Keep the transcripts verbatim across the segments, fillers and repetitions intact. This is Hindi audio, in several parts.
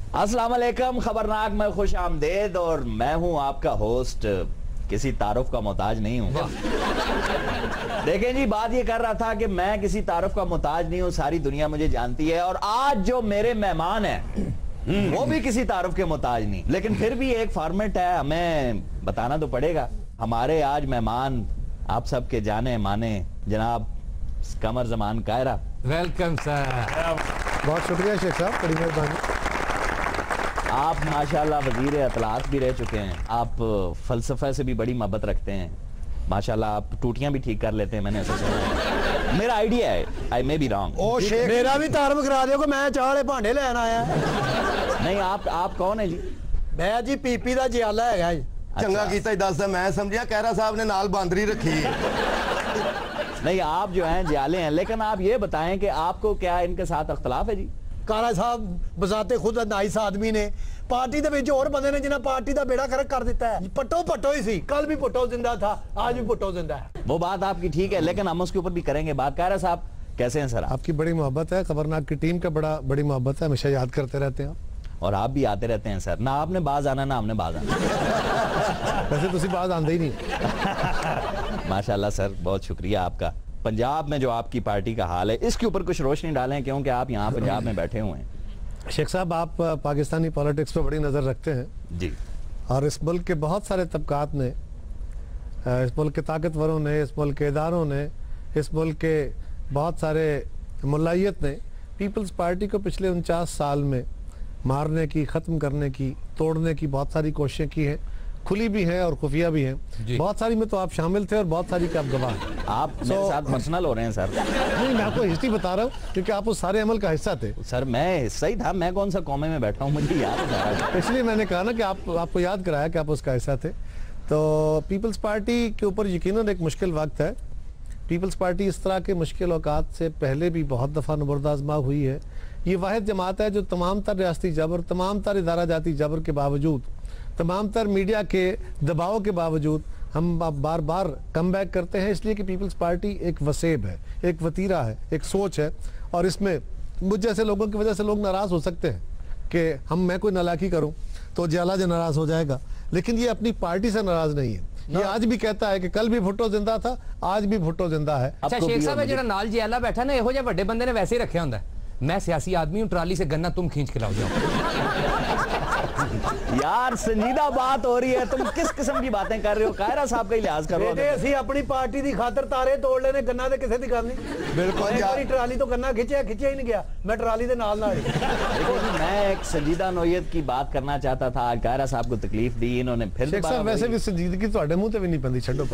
अस्सलाम वालेकुम, खबरनाक में खुश आमदेद। और मैं हूं आपका होस्ट, किसी तारुफ का मोहताज नहीं हूं। देखें जी, बात ये कर रहा था कि मैं किसी तारुफ का मोहताज नहीं हूं, सारी दुनिया मुझे जानती है। और आज जो मेरे मेहमान हैं वो भी किसी तारुफ के मोहताज नहीं, लेकिन फिर भी एक फॉर्मेट है, हमें बताना तो पड़ेगा। हमारे आज मेहमान आप सबके जाने माने जनाब कमर जमान कायरा। Welcome sir. बहुत शुक्रिया शेख साहब, बड़ी मेहरबानी। आप माशाल्लाह वजीर अतलात भी रह चुके हैं, आप फलसफे से भी बड़ी मोहब्बत रखते हैं माशाल्लाह, आप टूटियां भी ठीक कर लेते हैं, मैंने ऐसा सुना। मेरा आइडिया है, आई मे बी रॉन्ग। ओ शेख, मेरा भी तारफ करा दो कि मैं चाह वाले भांडे लेन आया। नहीं, आप आप कौन है जी? मैं जी पीपी का जियाला है जी। चंगा कीता दस, मैं समझिया कहरा साहब ने नाल बांदरी रखी। नहीं, आप जो हैं जियाले हैं, लेकिन आप ये बताएं कि आपको क्या इनके साथ अख्तलाफ है जी? कारा साहब बजाते खुद नाइस आदमी ने पार्टी दे विच होर बंदे ने जिन्हें पार्टी का बेड़ा करक कर दिता है। पट्टो पट्टो ही सी, कल भी पट्टो जिंदा था, आज भी पट्टो जिंदा है। वो बात आपकी ठीक है, लेकिन हम उसके ऊपर भी करेंगे बात। कायरा साहब कैसे हैं सर? आपकी बड़ी मोहब्बत है, खबरनाक की टीम का बड़ा बड़ी मोहब्बत है, हमेशा याद करते रहते हैं। और आप भी आते रहते हैं सर, ना आपने बाज आना ना हमने बाज आना। वैसे तुसी बाज आंदे ही नहीं। माशाल्लाह सर, बहुत शुक्रिया आपका। पंजाब में जो आपकी पार्टी का हाल है, इसके ऊपर कुछ रोशनी डालें, क्योंकि आप यहाँ पंजाब में बैठे हुए हैं। शेख साहब, आप पाकिस्तानी पॉलिटिक्स पर बड़ी नज़र रखते हैं जी, और इस मुल्क के बहुत सारे तबकात ने, इस मुल्क के ताकतवरों ने, इस मुल्क के इदारों ने, इस मुल्क के बहुत सारे मुलायत ने पीपल्स पार्टी को पिछले उनचास साल में मारने की, ख़त्म करने की, तोड़ने की बहुत सारी कोशिशें की हैं, खुली भी हैं और खुफिया भी हैं। बहुत सारी में तो आप शामिल थे और बहुत सारी के आप गवाह हैं। आप so, मेरे साथ पर्सनल हो रहे हैं सर। नहीं, मैं आपको हिस्ट्री बता रहा हूँ क्योंकि आप उस सारे अमल का हिस्सा थे। सर मैं हिस्सा ही था, मैं कौन सा कौमे में बैठा हूँ, मुझे याद है। इसलिए मैंने कहा ना कि आप आपको याद कराया कि आप उसका हिस्सा थे। तो पीपल्स पार्टी के ऊपर यकीनन एक मुश्किल वक्त है। पीपल्स पार्टी इस तरह के मुश्किल औकात से पहले भी बहुत दफ़ा नबर्द आज़मा हुई है। ये वाहिद जमात है जो तमाम तर रियासती जबर, तमाम तर इदारा जाती जबर के बावजूद, तमाम तर मीडिया के दबाव के बावजूद हम बार बार कम बैक करते हैं, इसलिए कि पीपल्स पार्टी एक वसेब है, एक वतीरा है, एक सोच है। और इसमें मुझ जैसे लोगों की वजह से लोग नाराज़ हो सकते हैं कि हम मैं कोई नालायकी करूं तो जियाला जो नाराज़ हो जाएगा, लेकिन ये अपनी पार्टी से नाराज़ नहीं है। ये आज भी कहता है कि कल भी भुट्टो जिंदा था, आज भी भुट्टो जिंदा है। अच्छा शेख साहब, जो नाल जियाला बैठा ना, यहो जिहा बड़े बंदे ने वैसे ही रखे होंदा। मैं सियासी आदमी हूं, ट्राली से गन्ना तुम खींच के लाओ जाओ। यार संजीदा बात हो रही है, तुम किस किस्म की बातें कर रहे हो? कायरा साहब का ही लिहाज करो। असि अपनी पार्टी की खातर तारे तोड़ लेने, गन्ना दे किसे दी गल नहीं। बिल्कुल यार, ट्राली तो गन्ना खिंचिया खिंचिया ही नहीं गया, मैं ट्राली दे नाल नाल। मैं एक संजीदा नोयत की बात करना चाहता था, कायरा साहब को तकलीफ दी इन्होंने, फिर शेख साहब वैसे भी संजीदगी ਤੁਹਾਡੇ ਮੂੰਹ ਤੇ ਵੀ नहीं ਪੈਂਦੀ, ਛੱਡੋ।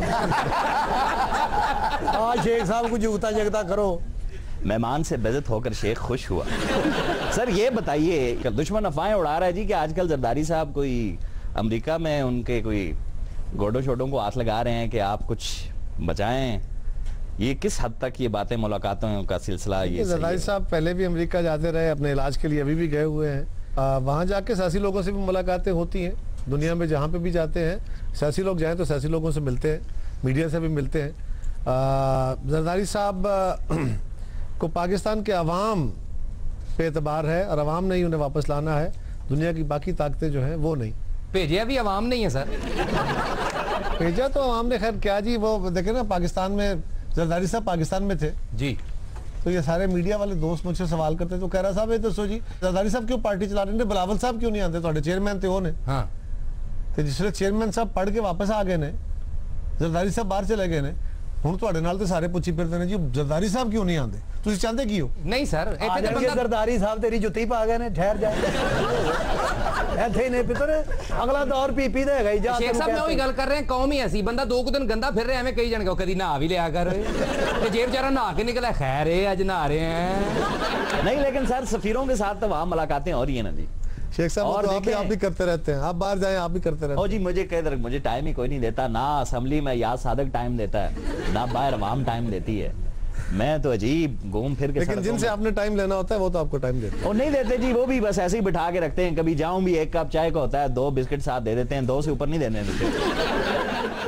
आज शेख साहब को जूता जगता करो। मेहमान से बेइज्जत होकर शेख खुश हुआ। सर ये बताइए, दुश्मन अफवाहें उड़ा रहा है जी कि आजकल जरदारी साहब कोई अमेरिका में उनके कोई गोडो छोटों को हाथ लगा रहे हैं कि आप कुछ बचाएं। ये किस हद तक ये बातें, मुलाकातों का सिलसिला? ये जरदारी साहब पहले भी अमेरिका जाते रहे अपने इलाज के लिए, अभी भी गए हुए हैं। वहाँ जाके सियासी लोगों से भी मुलाकातें होती हैं, दुनिया में जहाँ पे भी जाते हैं सियासी लोग जाएँ तो सियासी लोगों से मिलते हैं, मीडिया से भी मिलते हैं। जरदारी साहब को पाकिस्तान के अवाम पे एतबार है और अवाम ने ही उन्हें वापस लाना है, दुनिया की बाकी ताकतें जो हैं वो नहीं। भेजा भी अवाम नहीं है सर। भेजा तो अवाम ने, खैर क्या जी, वो देखे ना पाकिस्तान में जरदारी साहब पाकिस्तान में थे जी, तो ये सारे मीडिया वाले दोस्त मुझसे सवाल करते तो कह रहा साहब ये दसो जी जरदारी साहब क्यों पार्टी चला रहे हैं, बिलावल साहब क्यों नहीं आते, थोड़े चेयरमैन थे वो ने। हाँ, तो जिसले चेयरमैन साहब पढ़ के वापस आ गए ने, जरदारी साहब बाहर चले गए ने, हुण तुहाडे नाल ते सारे पुछी फिरदे ने जी जरदारी साहब क्यों नहीं आंदे, तुसीं चाहते की हो? नहीं सर, इत्थे ते बंदा जरदारी साहब तेरी जुत्ती पा गए ने, ठहर जा। इत्थे ने पुत्र अगला दौर पीपी दा हैगा ही जा। शेख साहब मैं वही गल कर रहे हैं, कौम ही ऐसी, बंदा दो कुछ दिन गंदा फिर रहे एवें कई जन कदी नहा भी लिया कर, ते जे बेचारा नहा के निकला, खैर है आज नहा रहे हैं। नहीं, लेकिन सर सफीरों के साथ तो वहां मुलाकातें हो रही है ना जी। शेख साहब और तो आप भी आप भी करते रहते हैं, आप बाहर जाएं आप भी करते रहते हैं। ओ जी, मुझे कह दर मुझे टाइम ही कोई नहीं देता, ना असेंबली में याद सादक टाइम देता है, ना बाहर अवाम टाइम देती है। मैं तो अजीब घूम फिर के, लेकिन जिनसे आपने टाइम लेना होता है वो तो आपको टाइम देते हैं। और नहीं देते जी, वो भी बस ऐसे ही बिठा के रखते हैं। कभी जाऊं भी एक कप चाय का होता है, दो बिस्किट साथ दे देते हैं, दो से ऊपर नहीं देने देते।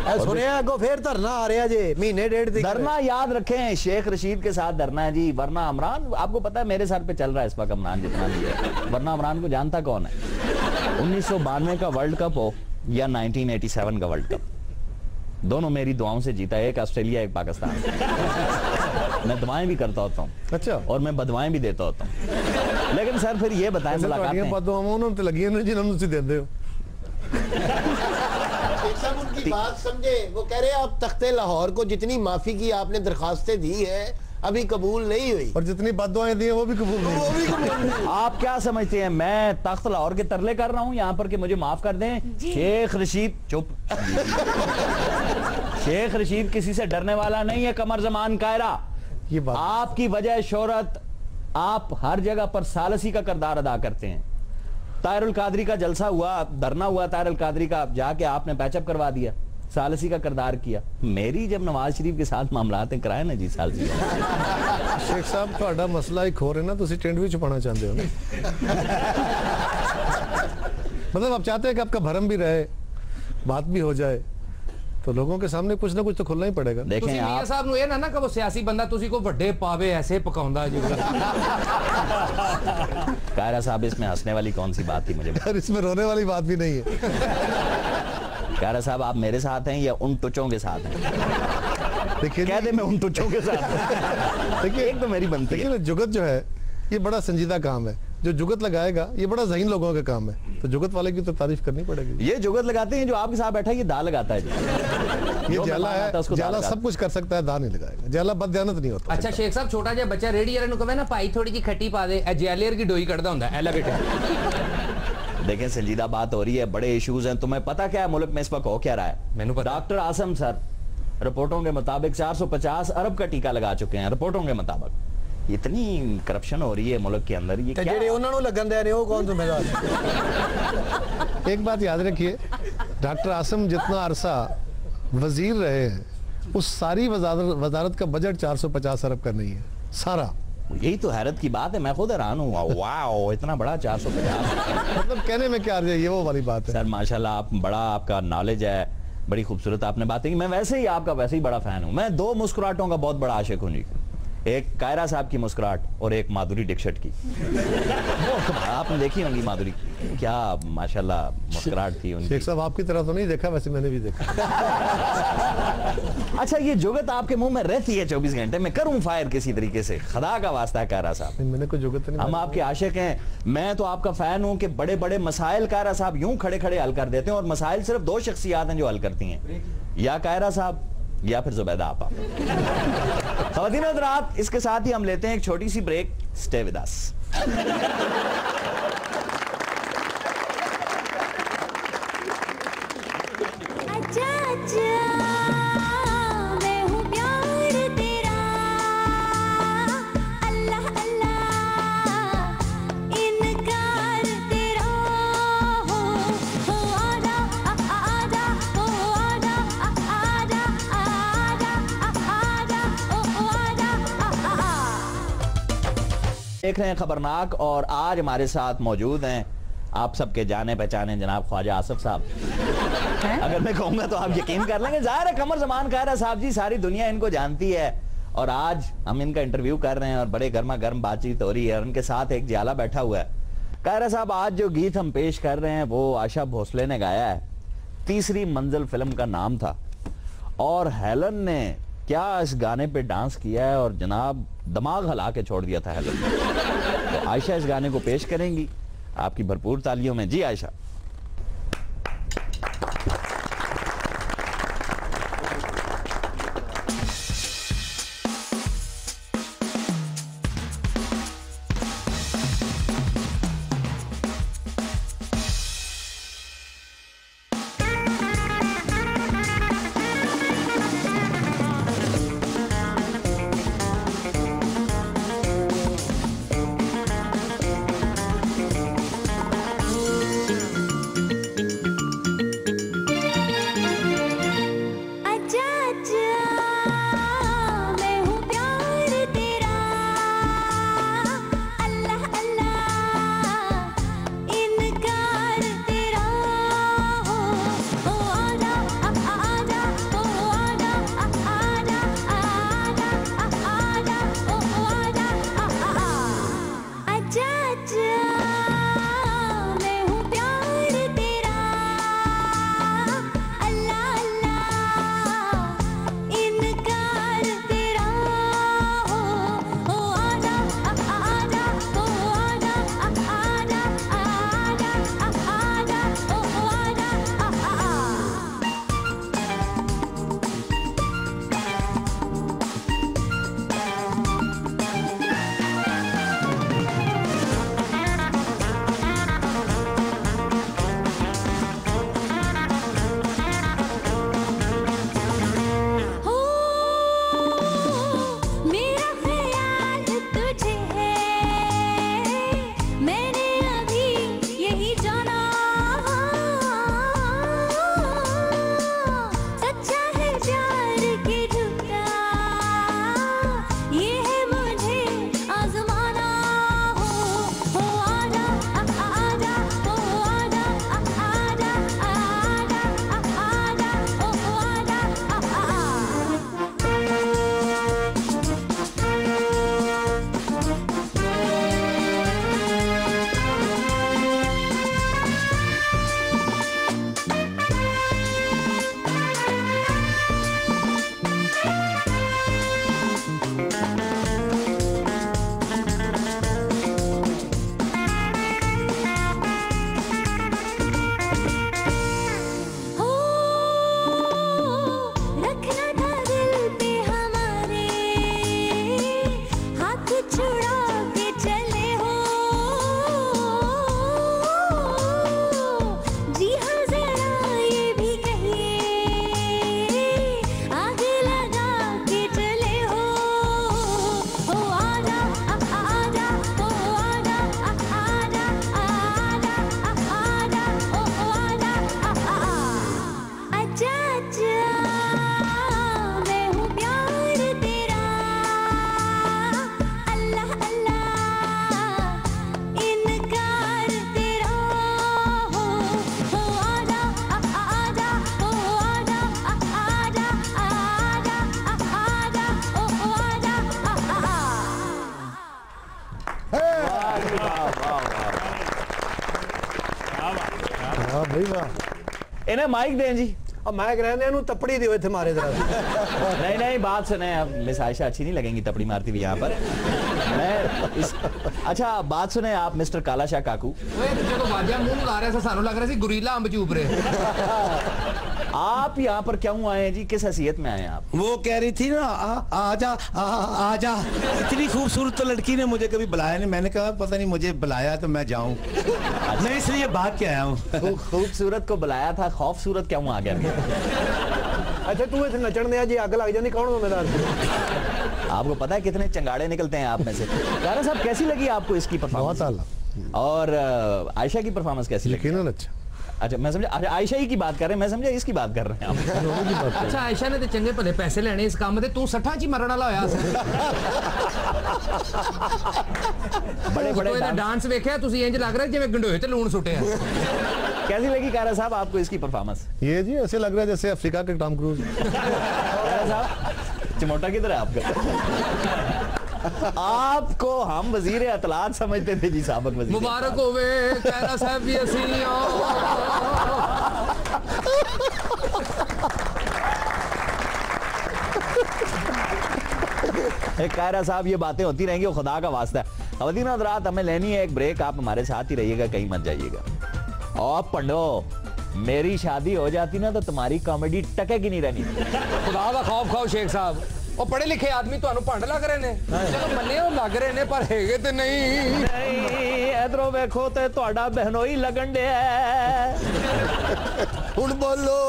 सुने अगो फिर धरना आ रहा जे महीने डेढ़ दिन धरना याद रखें, शेख रशीद के साथ धरना है जी, वरना इमरान आपको पता है मेरे सर पे चल रहा है इस वक्त इमरान जितना भी है, वरना इमरान को जानता कौन है। उन्नीस सौ बानवे का वर्ल्ड कप हो या नाइनटीन एटी सेवन का वर्ल्ड कप, दोनों मेरी दुआओं से जीता, एक ऑस्ट्रेलिया एक पाकिस्तान। मैं दुआएं भी करता होता हूँ, अच्छा, और मैं बदवाएं भी देता होता हूँ। लेकिन सर फिर ये बताएं, उनकी बात समझे, वो कह रहे हैं आप तख्ते लाहौर को जितनी माफी की आपने दरखास्तें दी है अभी कबूल नहीं हुई, और जितनी बददुआएं दी हैं वो भी कबूल नहीं, वो भी कबूल नहीं। आप क्या समझते हैं मैं तख्त लाहौर के तरले कर रहा हूं यहाँ पर कि मुझे माफ कर दें? शेख रशीद चुप शेख रशीद किसी से डरने वाला नहीं है, कमर जमान कायरा। ये बात आपकी वजह शोहरत, आप हर जगह पर सालसी का किरदार अदा करते हैं। ताहिरुल कादरी का जलसा हुआ, धरना हुआ ताहिरुल कादरी का, जाके आपने पैचअप करवा दिया, सालसी का किरदार किया। मेरी जब नवाज शरीफ के साथ मामलात कराए ना जी सालसी शेख साहब ਤੁਹਾਡਾ ਮਸਲਾ ਇੱਕ ਹੋਰ है ना, ਤੁਸੀਂ टेंट भी छुपाना चाहते हो ना। मतलब आप चाहते हैं कि आपका भरम भी रहे, बात भी हो जाए, तो लोगों के सामने कुछ ना कुछ तो खुलना ही पड़ेगा। देखें मियां साहब ਨੂੰ ਇਹ ਨਾ ਨਾ ਕਹੋ ਸਿਆਸੀ ਬੰਦਾ ਤੁਸੀਂ ਕੋ ਵੱਡੇ ਪਾਵੇ ऐसे पकाਉਂਦਾ जी। कायरा साहब इसमें हंसने वाली कौन सी बात थी मुझे? यार इसमें रोने वाली बात भी नहीं है। कायरा साहब आप मेरे साथ हैं या उन टुचों के साथ हैं? देखिए कह दे मैं उन टुचों के साथ। देखिए एक तो मेरी बनती है। देखिए जुगत जो है ये बड़ा संजीदा काम है, जो जुगत लगाएगा ये बड़ा ज़हीन लोगों का काम है, तो जुगत वाले की तो तारीफ करनी पड़ेगी। ये जुगत लगाते हैं, जो आपके साथ बैठा है ये दा लगाता है जी। ये जाला है, जाला सब कुछ कर सकता है, दा नहीं लगाएगा, जाला बददियानत नहीं होता। अच्छा शेख साहब छोटा जिहा बच्चा रेडी वाले ਨੂੰ ਕਹੇ ਨਾ ਭਾਈ थोड़ी जी खट्टी पा दे, जेलियर की डोई कटदा ਹੁੰਦਾ है, एला बेटे। देखें संजीदा बात हो रही है, बड़े इश्यूज हैं। तुम्हें पता क्या है मुल्क में इस वक्त हो क्या रहा है? मैंने पता। डॉक्टर आसम सर रिपोर्टों के मुताबिक चार सौ पचास अरब का टीका लगा चुके हैं, रिपोर्टों के मुताबिक। इतनी करप्शन हो रही है मुल्क के अंदर, ये क्या? उन्होंने लगन दे रहे हो कौन जिम्मेदार? एक बात याद रखिए, डॉक्टर आसम जितना अरसा वजीर रहे हैं उस सारी वजारत का बजट चार सौ पचास अरब का नहीं है सारा। यही तो हैरत की बात है, मैं खुद हैरान हूँ, वाह इतना बड़ा चार सौ पचास। मतलब कहने में क्या आ रहा है, ये वो वाली बात है। सर माशाल्लाह आप बड़ा, आपका नॉलेज है, बड़ी खूबसूरत आपने बातें की। मैं वैसे ही आपका वैसे ही बड़ा फैन हूँ। मैं दो मुस्कुराहटों का बहुत बड़ा आशिक हूँ जी, एक कायरा साहब की मुस्कुराहट और एक माधुरी दीक्षित की। आपने देखी होंगी माधुरी, क्या माशाल्लाह मुस्कुराहट थी उनकी। शेख साहब आपकी तरह तो नहीं देखा, वैसे मैंने भी देखा। अच्छा ये जुगत आपके मुंह में रहती है चौबीस घंटे, में करूं फायर किसी तरीके से? खुदा का वास्ता है कायरा साहब, मैंने कोई जुगत नहीं। हम आपके आशिक हैं, मैं तो आपका फैन हूं कि बड़े बड़े मसाइल कायरा साहब यूं खड़े खड़े हल कर देते हैं, और मसाइल सिर्फ दो शख्सियात हैं जो हल करती हैं, या कायरा साहब या फिर जुबैदा आपा। ख़वातीन और हज़रात, इसके साथ ही हम लेते हैं एक छोटी सी ब्रेक। Stay with us. देख रहे हैं खबरनाक, और आज हमारे साथ मौजूद हैं आप सबके जाने पहचाने जनाब ख्वाजा आसिफ साहब। अगर मैं कहूंगा तो आप यकीन कर लेंगे। जाहिर है कमर जमान कायरा साहब जी, सारी दुनिया इनको जानती है, और आज हम इनका इंटरव्यू कर रहे हैं और बड़े गर्मा गर्म बातचीत हो रही है। उनके साथ एक जियाला बैठा हुआ है। कायरा साहब आज जो गीत हम पेश कर रहे हैं वो आशा भोसले ने गाया है, तीसरी मंजिल फिल्म का नाम था, और हेलन ने क्या इस गाने पे डांस किया है, और जनाब दिमाग हिला के छोड़ दिया था हेलन ने। तो आयशा इस गाने को पेश करेंगी आपकी भरपूर तालियों में। जी आयशा। इन्हें माइक दें जी। अब माइक रहने नु तपड़ी दियो थे मारे जरा। नहीं नहीं बात सुने, अब मिस आयशा अच्छी नहीं लगेंगी तपड़ी मारती हुई यहाँ पर। मैं इस... अच्छा बात सुने आप मिस्टर काला शाह काकू। ओए जो बाजा मुंह ला रहा था सानू लग रहा सी गुरीला अंब चूप रहे। आप यहाँ पर क्यों आए हैं जी, किस हैसियत में आए हैं आप? वो कह रही थी ना आ, आजा आ, आजा, इतनी खूबसूरत तो लड़की ने मुझे कभी बुलाया नहीं, मैंने कहा पता नहीं मुझे बुलाया तो मैं जाऊं। मैं इसलिए भाग के आया हूँ। खूबसूरत को बुलाया था, खौफसूरत क्यों आ गया? अच्छा तू इसे नचन दिया जी, आग लग जानी, कौन जिम्मेदार? आपको पता है कितने चंगाड़े निकलते हैं आप में से। कारा साहब कैसी लगी आपको इसकी परफॉर्मेंस? बहुत आला। और आयशा की परफॉर्मेंस कैसी लगी? यकीनन अच्छा। अच्छा मैं समझा, अच्छा आयशा ही की बात कर रहे हैं, मैं समझा इसकी बात कर रहे हैं आप। अच्छा आयशा ने तो चंगे भले पैसे लेने इस काम दे, तू सठा ची मरन वाला होया सी। बड़े बड़े डांस, डांस वेख्या तुसी इंज लग रहा जिवें गंडोए ते लूण सुटे हैं। कैसी लगी कारा साहब आपको इसकी परफॉर्मेंस? ये जी ऐसे लग रहा है जैसे अफ्रीका के टॉम क्रूज। कारा साहब चिमोटा किधर है आपका? आपको हम वजीर अतलात समझते थे जी, साबक वजीर। मुबारक होवे कायरा साहब भी असी कायरा साहब ये बातें होती रहेंगी, वो खुदा का वास्ता है। खवातीन हज़रात हमें लेनी है एक ब्रेक, आप हमारे साथ ही रहिएगा, कहीं मत जाइएगा। और पंडो मेरी शादी हो जाती ना तो तुम्हारी कॉमेडी टकेगी नहीं रहनी। खुदा का खौफ खाओ शेख साहब, ਉਹ ਪੜੇ ਲਿਖੇ ਆਦਮੀ ਤੁਹਾਨੂੰ ਭੰਡ ਲੱਗ ਰਹੇ ਨੇ। ਚਲੋ ਮੰਨੇ ਉਹ ਲੱਗ ਰਹੇ ਨੇ ਪਰ ਹੈਗੇ ਤੇ ਨਹੀਂ। ਨਹੀਂ ਇਧਰੋਂ ਵੇਖੋ ਤੇ ਤੁਹਾਡਾ ਬਹਿਨੋਈ ਲੱਗਣ ਡਿਆ। ਹੁਣ ਬੋਲੋ।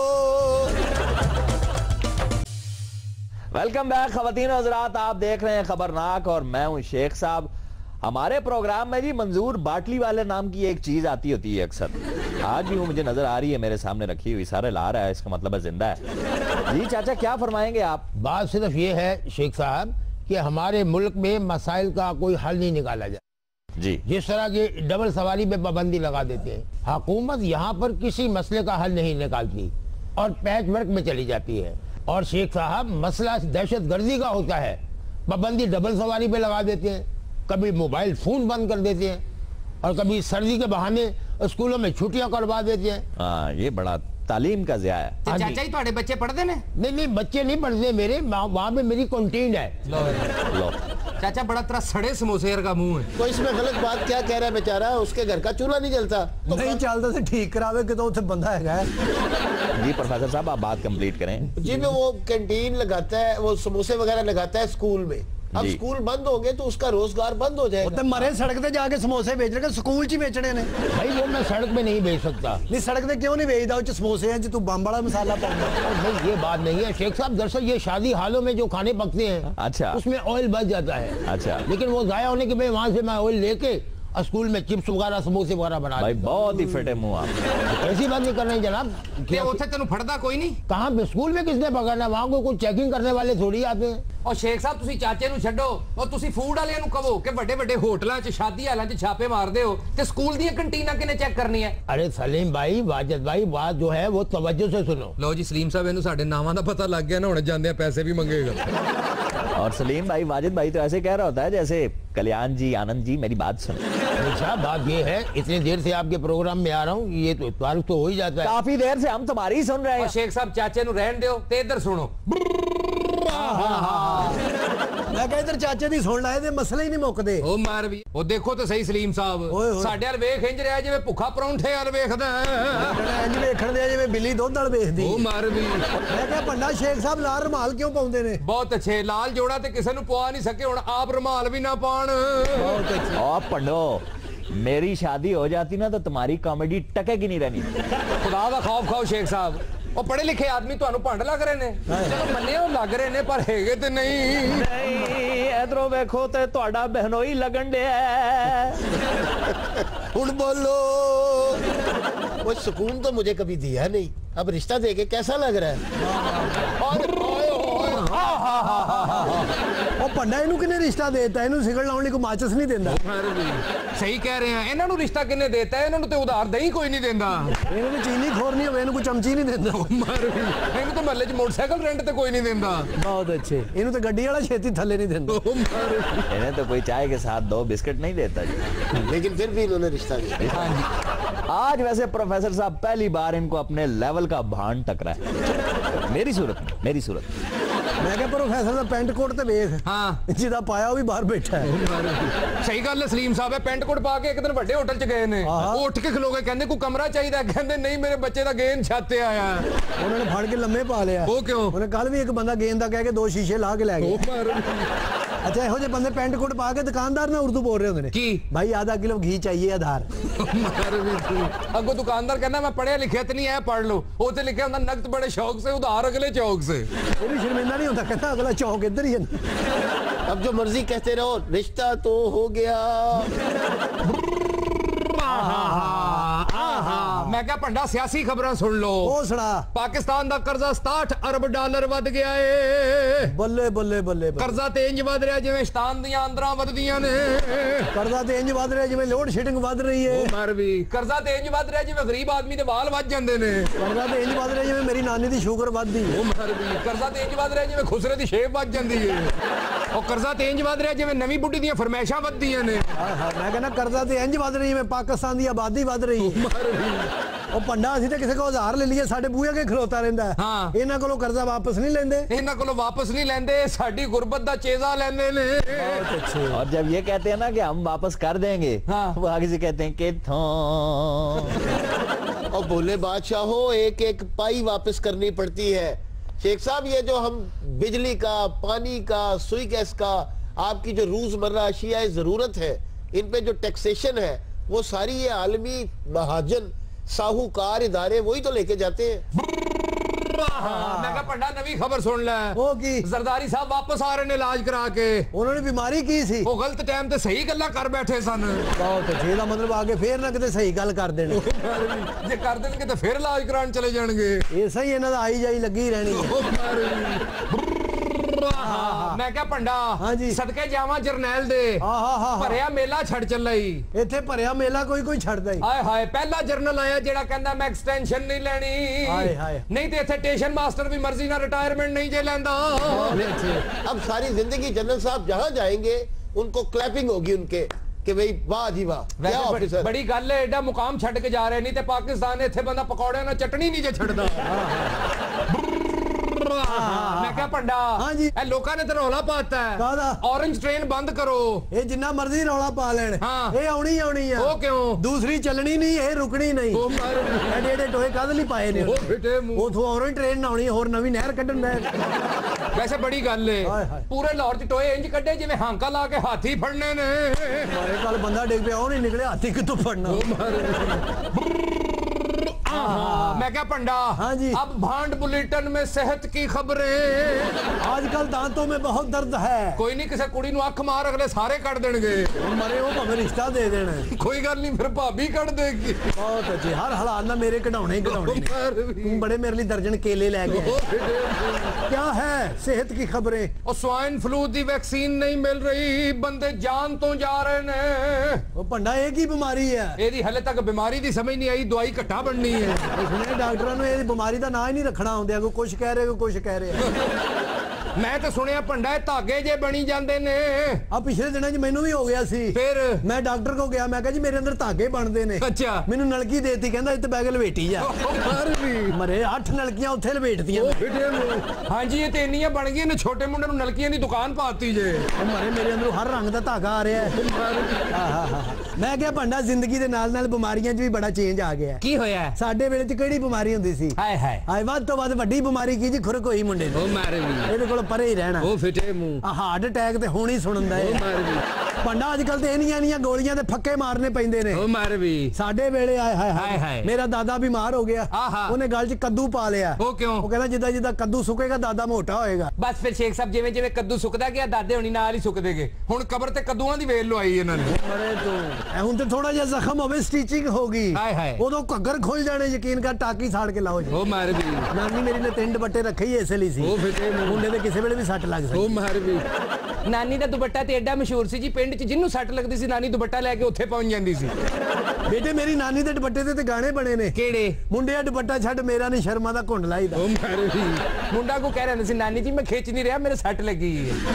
वेलकम बैक खवातीन हज़रात, आप देख रहे हैं खबरनाक और मैं हूं शेख साहब। हमारे प्रोग्राम में जी मंजूर बाटली वाले नाम की एक चीज आती होती है अक्सर, आज भी वो मुझे नजर आ रही है मेरे सामने रखी हुई, सारे ला रहा है, इसका मतलब है जिंदा है। जी चाचा क्या फरमाएंगे आप? बात सिर्फ ये है शेख साहब कि हमारे मुल्क में मसाइल का कोई हल नहीं निकाला जाए जी। जिस तरह की डबल सवारी पे पाबंदी लगा देते हैं, हुकूमत यहाँ पर किसी मसले का हल नहीं निकालती और पैच वर्क में चली जाती है। और शेख साहब मसला दहशत गर्दी का होता है, पाबंदी डबल सवारी पे लगा देते हैं, कभी मोबाइल फोन बंद कर देते हैं और कभी सर्दी के बहाने स्कूलों में छुट्टियां करवा देते हैं। हाँ ये बड़ा तालीम का ज़िया है। ਤੇ ਚਾਚਾ ਜੀ ਤੁਹਾਡੇ ਬੱਚੇ ਪੜ੍ਹਦੇ ਨੇ? नहीं नहीं बच्चे नहीं पढ़ते मेरे, वहाँ पे मेरी कंटीन है। लो चाचा बड़ा तेरा सड़े समोसे का मुंह है। तो इसमें गलत बात क्या कह रहा है बेचारा, उसके घर का चूल्हा नहीं जलता तो नहीं चलता से ठीक करावे कि तो उसे बंदा है। जी प्रोफेसर साहब आप बात कंप्लीट करें। जी में वो कैंटीन लगाता है, वो समोसे वगैरह लगाता है स्कूल में। अब जी। स्कूल बंद हो गए तो उसका रोजगार बंद हो जाएगा। मरे सड़क पे जाके समोसे बेच रहे, स्कूल च बेचने ने। भाई वो मैं सड़क पे नहीं बेच सकता। नहीं सड़क पे क्यों नहीं बेचता, उस समोसे हैं जी तू बम बड़ा मसाला पाऊंगा। नहीं ये बात नहीं है शेख साहब, दरअसल ये शादी हालों में जो खाने पकते हैं अच्छा उसमें ऑयल बच जाता है। अच्छा लेकिन वो जाया होने के बाद वहां से मैं ऑयल लेके स्कूल में चिप्स वगैरह समोसे वगैरह बना भाई देता बहुत ही फिटे मुंह आप। हूं। ऐसी बात नहीं कर रहे हैं जनाब। ਤੇ ਉੱਥੇ ਤੈਨੂੰ ਫੜਦਾ ਕੋਈ ਨਹੀਂ? कहाँ पे स्कूल में किसने पकड़ना, वहाँ को कोई चेकिंग करने वाले थोड़ी आते हैं। ਉਹ ਸ਼ੇਖ ਸਾਹਿਬ ਤੁਸੀਂ ਚਾਚੇ ਨੂੰ ਛੱਡੋ, ਉਹ ਤੁਸੀਂ ਫੂਡ ਵਾਲਿਆਂ ਨੂੰ ਕਹੋ ਕਿ ਵੱਡੇ ਵੱਡੇ ਹੋਟਲਾਂ 'ਚ ਸ਼ਾਦੀ ਹਾਲਾਂ 'ਚ ਛਾਪੇ ਮਾਰਦੇ ਹੋ ਤੇ ਸਕੂਲ ਦੀਆਂ ਕੰਟੀਨਾਂ ਕਿਨੇ ਚੈੱਕ ਕਰਨੀ ਹੈ? अरे सलीम भाई, वाजिद भाई, बात जो है वो तवज्जो से सुनो। ਲਓ ਜੀ ਸਲੀਮ ਸਾਹਿਬ ਇਹਨੂੰ ਸਾਡੇ ਨਾਵਾਂ ਦਾ ਪਤਾ ਲੱਗ ਗਿਆ ਨਾ, ਹੁਣ ਜਾਂਦੇ ਆ ਪੈਸੇ ਵੀ ਮੰਗੇਗਾ। और सलीम भाई वाजिद भाई तो ऐसे कह रहा होता है जैसे कल्याण जी आनंद जी मेरी बात सुनो। अच्छा बात ये है, इतनी देर से आपके प्रोग्राम में आ रहा हूँ, ये तो तारुफ तो हो ही जाता है। काफी देर से हम तुम्हारी ही सुन रहे और हैं। शेख साहब चाचे ਨੂੰ ਰਹਿਣ ਦਿਓ ਤੇ ਇੱਧਰ ਸੁਣੋ। मैं कह इधर चाचे दी सुन लाए ते मसले ही नहीं मुकदे। ਉਹ ਮਾਰ ਵੀ ਉਹ ਦੇਖੋ ਤੇ ਸਹੀ ਸਲੀਮ ਸਾਹਿਬ, ਓਏ ਹੋਏ। ਸਾਡੇ ਵੱਲ ਵੇਖ ਇੰਜ ਰਿਹਾ ਜਿਵੇਂ ਭੁੱਖਾ ਪਰੌਂਠੇ ਵੱਲ ਵੇਖਦਾ। इंज वेखण दे जिवें बिल्ली दुੱਧ वाल वेखदी। ਉਹ ਮਾਰ ਵੀ मैं कहा पंडा शेख साहब लाल रुमाल क्यों पाउंदे ने? ਬਹੁਤ ਅੱਛੇ ਲਾਲ ਜੋੜਾ ਤੇ ਕਿਸੇ ਨੂੰ ਪਵਾ ਨਹੀਂ ਸਕੇ, ਹੁਣ ਆਪ ਰੁਮਾਲ ਵੀ ਨਾ ਪਾਣ। और पंडो मेरी शादी हो जाती ना तो तुम्हारी कॉमेडी टकेगी नहीं रहनी। ਖੁਦਾ ਦਾ ਖੌਫ ਖਾਓ ਸ਼ੇਖ ਸਾਹਿਬ, ਉਹ ਪੜੇ ਲਿਖੇ ਆਦਮੀ ਤੁਹਾਨੂੰ ਭੰਡ ਲੱਗ ਰਹੇ ਨੇ। ਚਲੋ ਮੰਨੇ ਉਹ ਲੱਗ ਰਹੇ ਨੇ ਪਰ ਹੈਗੇ ਤੇ ਨਹੀਂ। नहीं इधरों वेखो ते ਤੁਹਾਡਾ ਬਹਿਨੋਈ ਲੱਗਣ ਡਿਆ। ਹੁਣ ਬੋਲੋ। वो सुकून तो मुझे कभी दिया नहीं, अब रिश्ता देके कैसा लग रहा है? और ਉਹ ਪੰਡਾ ਇਹਨੂੰ ਕਿਨੇ ਰਿਸ਼ਤਾ ਦੇਤਾ, ਇਹਨੂੰ ਸਿਗਲ ਲਾਉਣ ਲਈ ਕੋਈ ਮਾਚਸ ਨਹੀਂ ਦਿੰਦਾ। ਸਹੀ ਕਹਿ ਰਹੇ ਆ, ਇਹਨਾਂ ਨੂੰ ਰਿਸ਼ਤਾ ਕਿੰਨੇ ਦੇਤਾ? ਇਹਨਾਂ ਨੂੰ ਤੇ ਉਧਾਰ ਦਹੀਂ ਕੋਈ ਨਹੀਂ ਦਿੰਦਾ। ਇਹਨੂੰ ਕੋਈ ਚੀਨੀ ਖੋਰ ਨਹੀਂ ਹੋਵੇ, ਇਹਨੂੰ ਕੋਈ ਚਮਚੀ ਨਹੀਂ ਦਿੰਦਾ। ਇਹਨੂੰ ਤਾਂ ਮਹੱਲੇ 'ਚ ਮੋਟਰਸਾਈਕਲ ਰੈਂਟ ਤੇ ਕੋਈ ਨਹੀਂ ਦਿੰਦਾ। बहुत अच्छे, ਇਹਨੂੰ ਤਾਂ ਗੱਡੀ ਵਾਲਾ ਛੇਤੀ ਥੱਲੇ ਨਹੀਂ ਦਿੰਦਾ। इन्हें तो कोई चाय के साथ दो बिस्किट नहीं देता जी। लेकिन फिर भी इन्होंने रिश्ता दिया। ਹਾਂਜੀ आज वैसे प्रोफेसर साहब पहली बार इनको अपने लेवल का भान टकरा है मेरी सूरत में मेरी सूरत में मैं क्या प्रोफेसर ਦਾ ਪੈਂਟ ਕੋਟ ਤੇ ਵੇਖ ਹਾਂ ਜਿਹਦਾ ਪਾਇਆ ਉਹ ਵੀ ਬਾਹਰ ਬੈਠਾ ਹੈ ਸਹੀ ਗੱਲ ਹੈ ਸਲੀਮ ਸਾਹਿਬ ਇਹ ਪੈਂਟ ਕੋਟ ਪਾ ਕੇ ਇੱਕ ਦਿਨ ਵੱਡੇ ਹੋਟਲ 'ਚ ਗਏ ਨੇ ਉਹ ਉੱਠ ਕੇ ਖਲੋ ਗਏ ਕਹਿੰਦੇ ਕੋਈ ਕਮਰਾ ਚਾਹੀਦਾ ਕਹਿੰਦੇ ਨਹੀਂ ਮੇਰੇ ਬੱਚੇ ਦਾ ਗੇਂਦ ਛੱਤ ਤੇ ਆਇਆ ਉਹਨਾਂ ਨੇ ਫੜ ਕੇ ਲੰਮੇ ਪਾ ਲਿਆ ਉਹ ਕਿਉਂ ਉਹਨੇ ਕੱਲ ਵੀ ਇੱਕ ਬੰਦਾ ਗੇਂਦ ਦਾ ਕਹਿ ਕੇ ਦੋ ਸ਼ੀਸ਼ੇ ਲਾ ਕੇ ਲੈ ਗਿਆ अच्छा ਇਹੋ ਜਿਹੇ ਬੰਦੇ ਪੈਂਟ ਕੋਟ ਪਾ ਕੇ ਦੁਕਾਨਦਾਰ ਨਾਲ ਉਰਦੂ ਬੋਲ ਰਹੇ ਹੁੰਦੇ ਨੇ ਕੀ ਭਾਈ ਆਧਾ ਕਿਲੋ ਘੀ ਚਾਹੀਏ ਆਧਾਰ ਅੱਗੋਂ ਦੁਕਾਨਦਾਰ ਕਹਿੰਦਾ ਮੈਂ ਪੜਿਆ ਲਿਖਿਆ ਤੇ ਨਹੀਂ ਐ ਪੜ ਲਓ ਉਹ ਤੇ ਲਿਖਿਆ ਹੁੰਦਾ ਨਕਦ ਬੜੇ ਸ਼ੌਕ ਸੇ ਉਧਾਰ ਅਗਲੇ ਚੌਕ ਸੇ ਇਹ ਵੀ ਸ਼ਰਮਿੰਦਾ ਨਹੀਂ ਹੁੰਦਾ ਕਹਿੰਦਾ ਅਗਲਾ ਚੌਕ ਇੱਧਰ ਹੀ ਹੈ अब जो मर्जी कहते रहो रिश्ता तो हो गया मैं क्या पंडा सियासी खबरां सुन लो ਉਹ ਸੁਣਾ पाकिस्तान दा कर्जा सताहठ अरब डॉलर वध गया है ਬੱਲੇ ਬੱਲੇ ਬੱਲੇ ਬੱਲੇ। कर्जा ते इंज वध रहा जिवें शतान दियां अंदरां वधदियां ने ਕਰਜ਼ਾ ਤੇ ਇੰਜ ਵੱਧ ਰਿਹਾ ਜਿਵੇਂ ਲੋਡ ਸ਼ੇਡਿੰਗ ਵੱਧ ਰਹੀ ਹੈ मर भी कर्जा ते इंज वध रहा जिवें गरीब आदमी दे वाल वध जांदे ने ਕਰਜ਼ਾ ਤੇ ਇੰਜ ਵੱਧ ਰਿਹਾ ਜਿਵੇਂ ਮੇਰੀ ਨਾਨੀ ਦੀ ਸ਼ੂਗਰ ਵੱਧਦੀ ਹੈ मर भी कर्जा ते इंज वध रहा जिवें खुसरे दी शेप वध जांदी है और कर्जा ते इंज वध रहा जिवें नवी बुढ़ी दियां फरमाइशां वधदियां ने ਹਾਂ ਹਾਂ ਮੈਂ ਕਹਿੰਦਾ ਕਰਜ਼ਾ ਤੇ ਇੰਜ ਵੱਧ ਰਹੀ ਜਿਵੇਂ ਪਾਕਿਸਤਾਨ ਦੀ ਆਬਾਦੀ ਵੱਧ ਰਹੀ ਹੈ मर भी ਉਹ ਪੰਡਾ ਅਸੀਂ ਤੇ ਕਿਸੇ ਕੋਲ ਉਧਾਰ ਲੈ ਲਈਏ ਸਾਡੇ ਬੂਹੇ ਅੱਗੇ ਖਲੋਤਾ ਰਹਿੰਦਾ ਹੈ। ਹਾਂ। ਇਹਨਾਂ ਕੋਲੋਂ ਕਰਜ਼ਾ ਵਾਪਸ ਨਹੀਂ ਲੈਂਦੇ इन्हां कोलों वापस नहीं लेंदे साडी गुरबत दा चेजा लेंदे ने बहुत अच्छे और जब ये कहते हैं ना कि हम वापस कर देंगे हाँ। वो आगे से कहते हैं कि थों और बोले बादशाह हो एक एक पाई वापस करनी पड़ती है शेख साहब ये जो हम बिजली का पानी का सुई गैस का आपकी जो रोजमर्रा अशिया जरूरत है इन पे जो टैक्सेशन है वो सारी ये आलमी महाजन साहूकार इदारे वही तो लेके जाते हैं मैं कहा पंडा नवी खबर सुन ले ਉਹ ਕੀ जरदारी साहब वापस आ रहे ने इलाज करा के ਉਹਨਾਂ ਨੇ ਬਿਮਾਰੀ ਕੀ ਸੀ वो गलत टाइम ते सही गल्ला कर बैठे सन ਬਹੁਤ ਅੱਛੇ ਦਾ ਮਤਲਬ ਆ ਕੇ ਫੇਰ ਨਾ ਕਿਤੇ ਸਹੀ ਗੱਲ ਕਰ ਦੇਣ जे कर देंगे तो फिर इलाज कराने चले जाएंगे ਇਹ ਸਹੀ ਇਹਨਾਂ ਦਾ ਆਈ ਜਾਈ ਲੱਗੀ ਰਹਿਣੀ ਹੈ मैं क्या पंडा हाँ जी। सदके जावा जरनैल दे ਹਾਂ ਹਾਂ ਹਾਂ भरिया मेला छड़ चला ही ਇੱਥੇ ਭਰਿਆ ਮੇਲਾ ਕੋਈ ਕੋਈ ਛੱਡਦਾ ਹੀ हाय हाय पहला जर्नल आया जेड़ा कहंदा मैं एक्सटेंशन नहीं लेनी हाय हाय। नहीं ते इथे स्टेशन मास्टर भी मर्जी ना रिटायरमेंट नहीं जे लेंदा अब सारी जिंदगी जनरल साहब जहां जाएंगे उनको क्लैपिंग होगी उनके कि भाई वाह जी वाह क्या वैसे बड़ी, ऑफिसर बड़ी गल है एडा मुकाम छड़ के जा रहे नहीं ते पाकिस्तान इथे बंदा पकौड़े ना चटनी नहीं जे छड़दा मैं क्या पंडा हाँ जी। ए लोकां ने ते रौला पाता है काहदा? ऑरेंज ट्रेन बंद करो ਇਹ ਜਿੰਨਾ ਮਰਜ਼ੀ ਰੌਲਾ ਪਾ ਲੈਣ ਹਾਂ। ਇਹ ਆਉਣੀ ਆਉਣੀ ਆ ਉਹ ਕਿਉਂ? ਦੂਸਰੀ ਚੱਲਣੀ ਨਹੀਂ ਇਹ ਰੁਕਣੀ ਨਹੀਂ ਉਹ ਮਾਰ ਐਡੇ ਐਡੇ ਟੋਏ ਕਾਹਦੇ ਲਈ ਪਾਏ ਨੇ ਉਹ ਫਿੱਟੇ ਮੂੰਹ ਉਥੋਂ ਔਰੋਂ ਟ੍ਰੇਨ ਆਉਣੀ ਹੋਰ ਨਵੀਂ ਨਹਿਰ ਕੱਢਣ ਦਾ वैसे बड़ी गल हाय है हाय। पूरे लाहौर च टोए इंज कड्डे जिवें हांका ला के हाथी फड़ने ने ਮਾਰੇ ਕੱਲ ਬੰਦਾ ਡਿੱਗ ਪਿਆ ਉਹ ਨਹੀਂ ਨਿਕਲੇ ਹਾਥੀ ਕਿੱਥੋਂ ਫੜਨਾ मैं क्या पंडा हाँ जी। अब भांड बुलेटिन में सेहत की खबरें आजकल दांतों में बहुत दर्द है कोई नहीं किसी कुड़ी नु अख मार अगले सारे कट देंगे ਮਰੇ ਉਹ ਭਾਵੇਂ ਰਿਸ਼ਤਾ ਦੇ ਦੇਣ कोई गल नहीं फिर भाभी कट देगी ਬਹੁਤ ਅੱਛੇ ਹਰ ਹਾਲਾਤ ਨਾਲ ਮੇਰੇ ਕਢਾਉਣੇ ਹੀ ਕਢਾਉਣੇ ਨੇ ਤੂੰ ਬੜੇ ਮੇਰੇ ਲਈ ਦਰਜਨ ਕੇਲੇ ਲੈ ਕੇ क्या है सेहत की खबरें और स्वाइन फ्लू दी वैक्सीन नहीं मिल रही बंदे जान तो जा रहे ने ਉਹ ਭੰਡਾ ਇਹ ਕੀ ਬਿਮਾਰੀ ਹੈ ਇਹਦੀ ਹਲੇ ਤੱਕ ਬਿਮਾਰੀ ਦੀ ਸਮਝ ਨਹੀਂ ਆਈ ਦਵਾਈ ਘੱਟਾ ਬਣਨੀ ਹੈ ਇਹ ਸੁਣਿਆ ਡਾਕਟਰਾਂ ਨੂੰ ਇਹ ਬਿਮਾਰੀ ਦਾ ਨਾਂ ਹੀ ਨਹੀਂ ਰੱਖਣਾ ਆਉਂਦਿਆ ਕੋਈ ਕੁਝ ਕਹਿ ਰਹੇ ਕੋਈ ਕੁਝ ਕਹਿ ਰਿਹਾ ਮੈਂ ਤਾਂ ਸੁਣਿਆ ਭੰਡਾ ਇਹ ਧਾਗੇ ਜੇ ਬਣੀ ਜਾਂਦੇ ਨੇ ਆ ਪਿਛਲੇ ਦਿਨਾਂ 'ਚ ਮੈਨੂੰ ਵੀ ਹੋ ਗਿਆ ਸੀ ਫਿਰ ਮੈਂ ਡਾਕਟਰ ਕੋ ਗਿਆ ਮੈਂ ਕਿਹਾ ਜੀ ਮੇਰੇ ਅੰਦਰ ਧਾਗੇ ਬਣਦੇ ਨੇ ਅੱਛਾ ਮੈਨੂੰ ਨਲਕੀ ਦੇਤੀ ਕਹਿੰਦਾ ਇੱਥੇ ਬੈਗ ਲਵੇਟੀ ਜਾ ਮਰ ਵੀ ਮਰੇ ਅੱਠ ਨਲਕੀਆਂ ਉੱਥੇ ਲਵੇਟਦੀਆਂ ਹਾਂਜੀ ਇਹ ਤੇ ਇੰਨੀਆਂ ਬਣ ਗਈਆਂ ਨੇ ਛੋਟੇ ਮੁੰਡੇ ਨੂੰ ਨਲਕੀਆਂ ਦੀ ਦੁਕਾਨ ਪਾਤੀ ਜੇ ਉਹ ਮਰੇ ਮੇਰੇ ਅੰਦਰੋਂ ਹਰ ਰੰਗ ਦਾ ਧਾਗਾ ਆ ਰਿਹਾ ਹੈ ਆਹਾਹਾ। ਮੈਂ ਕਿਹਾ ਭੰਡਾ ਜ਼ਿੰਦਗੀ ਦੇ ਨਾਲ ਨਾਲ ਬਿਮਾਰੀਆਂ 'ਚ ਵੀ ਬੜਾ ਚੇਂਜ ਆ ਗਿਆ ਕੀ ਹੋਇਆ ਸਾਡੇ ਵੇਲੇ 'ਚ ਕਿਹੜੀ ਬਿਮਾਰੀ ਹੁੰਦੀ ਸੀ ਹਾਏ ਹਾਏ ਹਾਏ ਵੱਧ ਤੋਂ ਵੱਧ ਵੱਡੀ ਬਿਮਾਰੀ ਕੀ ਜੀ ਖੁਰਕ ਹੋਈ ਮੁੰਡੇ ਨੂੰ ਉਹ ਮਾਰੇ ਵੀ ਇਹਦੇ ਕੋਲ ਪਰੇ ਹੀ ਰਹਿਣਾ ਉਹ ਫਿੱਟੇ ਮੂੰਹ ਆ ਹਾਰਟ ਅਟੈਕ ਤੇ ਹੁਣ ਹੀ ਸੁਣਨ ਦਾ ਉਹ ਹੈ ਮਾਰ ਵੀ ਭੰਡਾ ਅੱਜ ਕੱਲ ਤੇ ਇੰਨੀਆਂ ਇੰਨੀਆਂ ਗੋਲੀਆਂ ਤੇ ਫੱਕੇ ਮਾਰਨੇ ਪੈਂਦੇ ਨੇ ਉਹ ਮਾਰ ਵੀ ਸਾਡੇ ਵੇਲੇ ਆਏ ਹਾਏ ਹਾਏ ਹਾਏ। ਮੇਰਾ ਦਾਦਾ ਬਿਮਾਰ ਹੋ ਗਿਆ ਆਹਾ। ਉਹਨੇ ਗਲ 'ਚ ਕੱਦੂ ਪਾ ਲਿਆ ਉਹ ਕਿਉਂ ਉਹ ਕਹਿੰਦਾ ਜਿੱਦਾਂ ਜਿੱਦਾਂ ਕੱਦੂ ਸੁੱਕੇਗਾ ਦਾਦਾ ਮੋਟਾ ਹੋਏਗਾ ਬਸ ਫਿਰ ਸ਼ੇਖ ਸਾਹਿਬ ਜਿਵੇਂ ਜਿਵੇਂ ਕੱਦੂ ਸੁੱਕਦਾ ਗਿਆ ਦਾਦੇ ਹੁਣੀ ਨਾਲ ਹੀ ਸੁੱਕਦੇ ਗਏ ਹੁਣ ਕਬਰ ਤੇ ਕੱਦੂਆਂ ਦੀ ਵੇਲ ਲਵਾਈ ਇਹਨਾਂ ਨੇ ਮਰੇ ਤੂੰ ਐ ਹੁਣ ਤੇ ਥੋੜਾ ਜਿਹਾ ਜ਼ਖਮ ਹੋਵੇ ਸਟਿਚਿੰਗ ਹੋਗੀ ਹਾਏ ਹਾਏ। ਉਦੋਂ ਘੱਗਰ ਖੁੱਲ ਜਾਣੇ ਯਕੀਨ ਕਰ ਟਾਕੀ ਸਾੜ ਕੇ ਲਾਓ ਜੀ ਉਹ ਮਾਰ ਵੀ ਨਾਨੀ ਮੇਰੀ ਨੇ ਤਿੰਨ ਦੁਪੱਟੇ ਰੱਖੇ ਹੀ ਇਸੇ ਲਈ ਸੀ ਉਹ ਫਿੱਟੇ ਮੂੰਹ ਮੁੰਡੇ ਦੇ ਕਿਸੇ ਵੇਲੇ ਵੀ ਸੱਟ ਲੱਗ ਸਕਦੀ ਉਹ ਮਾਰ ਵੀ ਨਾਨੀ ਦਾ ਦੁਪੱਟਾ ਤੇ ਐਡਾ ਮਸ਼ਹੂਰ ਸੀ ਜੀ ਪਿੰਡ 'ਚ ਜਿੰਨੂੰ ਸੱਟ ਲੱਗਦੀ ਸੀ ਨਾਨੀ ਦੁਪੱਟਾ ਲੈ ਕੇ ਉੱਥੇ ਪਹੁੰਚ ਜਾਂਦੀ ਸੀ ਬੇਟੇ ਮੇਰੀ ਨਾਨੀ ਦੇ ਦੁਪੱਟੇ ਤੇ ਤੇ ਗਾਣੇ ਬਣੇ ਨੇ ਕਿਹੜੇ ਮੁੰਡਿਆ ਦੁਪੱਟਾ ਛੱਡ ਮੇਰਾ ਨਹੀਂ ਸ਼ਰਮਾ ਦਾ ਘੁੰਡ ਲਾਈਦਾ ਉਹ ਮਾਰ ਵੀ ਮੁੰਡਾ ਕੋ ਕਹਿ ਰਿਹਾ ਸੀ ਨਾਨੀ ਜੀ ਮੈਂ ਖਿੱਚ ਨਹੀਂ ਰਿਹਾ ਮੇਰੇ ਸੱਟ ਲੱਗੀ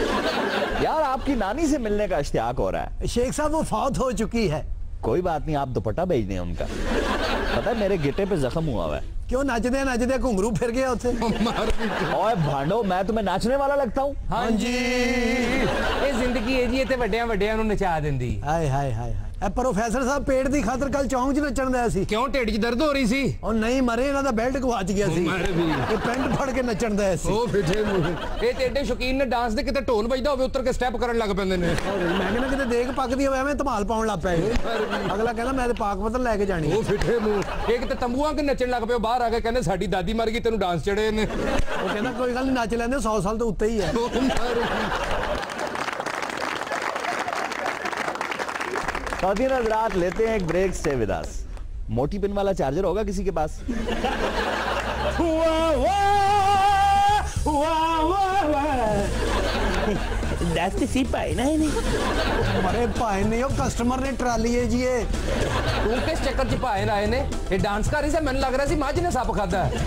है यार आपकी नानी से मिलने का इश्तियाक हो रहा है शेख साहब वो फौत हो चुकी है कोई बात नहीं आप दुपट्टा भेज दें उनका पता है मेरे गिटे पे जख्म हुआ हुआ है। क्यों नचदे नचदे घुंघरू फिर गया उसे? ओए भांडो, मैं तुम्हें नाचने वाला लगता हूँ? हाँ जी, ये जिंदगी है जी, ये ते वड्डियां वड्डियां नु नचा देंदी। हाय हाय हाय हाय। ए प्रोफेसर साहब पेट दी खातर कल चौंक च नचण दया सी। क्यों ढिड च दर्द हो रही सी? और नहीं मरे, इन्हां दा बेल्ट गवाच गया सी। मर भी। ये पेंट फड़ के नचण दया सी। ओ फिठे मुंह। ये ते एडे शौकीन ने डांस दे, किते ढोल वजदा होवे उतर के स्टेप करन लग पैंदे ने। मैं कहना किते देख पकदी होवे एवें धमाल पाउण लग पए। अगला कहंदा मैं ते पाक पतन लेके जानी। ओ फिठे मुंह। एक ते तंबूआं के नचण लग पे, बाहर आ के कहंदे साडी दादी मर गई, तेनु डांस चढ़े ने। वो कहंदा कोई गल नहीं, नच लैंदे, सौ साल तो उत्ते ही है। खातिन हज़रात, लेते हैं एक ब्रेक, स्टे विद अस। मोटी पिन वाला चार्जर होगा किसी के पास? अरे भाई नहीं, कस्टमर ने ट्राली है जी। ये तू किस चक्कर च पाए आए ने? ये डांस कर रही से, मैंने लग रहा सी मझ ने सप खादा है।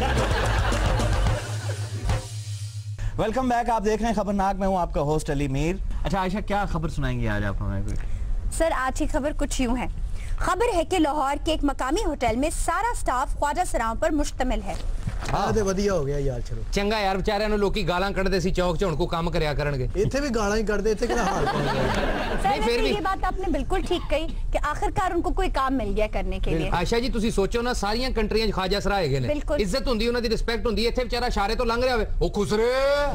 वेलकम बैक, आप देख रहे हैं खबरनाक, मैं हूं आपका होस्ट अली मीर। अच्छा आयशा, क्या खबर सुनाएंगे आज आप हमें? कोई सर, आज की खबर कुछ यूं है। खबर है कि लाहौर के एक मकामी होटल में सारा स्टाफ ख्वाजा सराओं पर मुश्तमिल है। हाँ ते वधिया हो गया यार, चलो चंगा यार, बेचारिਆਂ ਨੂੰ ਲੋਕੀ ਗਾਲਾਂ ਕੱਢਦੇ ਸੀ ਚੌਕ 'ਚ, ਹੁਣ ਕੋ ਕੰਮ ਕਰਿਆ ਕਰਨਗੇ। ਇੱਥੇ ਵੀ ਗਾਲਾਂ ਹੀ ਕੱਢਦੇ, ਇੱਥੇ ਕਿਹੜਾ ਹਾਲ सर, नहीं, फिर वैसे भी- ये बात आपने बिल्कुल ठीक कही कि आखिरकार उनको कोई काम मिल गया करने के लिए। आयशा जी, ਤੁਸੀਂ ਸੋਚੋ ਨਾ, ਸਾਰੀਆਂ ਕੰਟਰੀਆਂ 'ਚ ਖਾਜਾ ਸਰਾ ਹੈਗੇ ਨੇ, बिल्कुल। ਇੱਜ਼ਤ ਹੁੰਦੀ, ਉਹਨਾਂ ਦੀ ਰਿਸਪੈਕਟ ਹੁੰਦੀ। ਇੱਥੇ ਵਿਚਾਰਾ ਇਸ਼ਾਰੇ ਤੋਂ ਲੰਘ ਰਿਹਾ ਹੋਵੇ, ਉਹ ਖੁਸਰੇ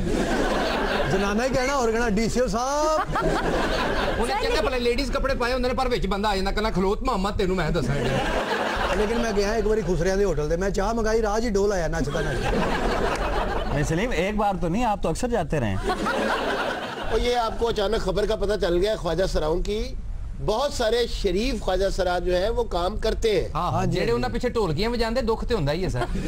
ਜਨਾਨਾ ਹੀ ਕਹਿਣਾ, ਹੋਰ ਕਹਿਣਾ ਡੀਸੀਓ ਸਾਹਿਬ। ਉਹਨੇ ਚੰਗਾ ਭਲੇ ਲੇਡੀਜ਼ ਕੱਪੜੇ ਪਾਏ ਹੁੰਦੇ ਨੇ, ਪਰ ਵਿੱਚ ਬੰਦਾ ਆ ਜਾਂਦਾ, ਕਹਿੰਦਾ ਖਲੋਤ ਮੁਹੰਮਦ, ਤੈਨੂੰ ਮੈਂ ਦੱਸਾਂ। लेकिन मैं गया एक बारी खुसरिया के होटल से, मैं चाह मंगाई, राज ही डोल आया नचता नचता। नहीं सलीम, एक बार तो नहीं, आप तो अक्सर जाते रहे। और ये आपको अचानक खबर का पता चल गया ख्वाजा सराओं की। बहुत सारे शरीफ ख्वाजा सरा जो है वो काम करते हैं। हाँ, ਜਿਹੜੇ ਉਹਨਾਂ ਪਿੱਛੇ ਢੋਲਕੀਆਂ ਵਜਾਉਂਦੇ, ਦੁੱਖ ਤੇ ਹੁੰਦਾ ਹੀ ਹੈ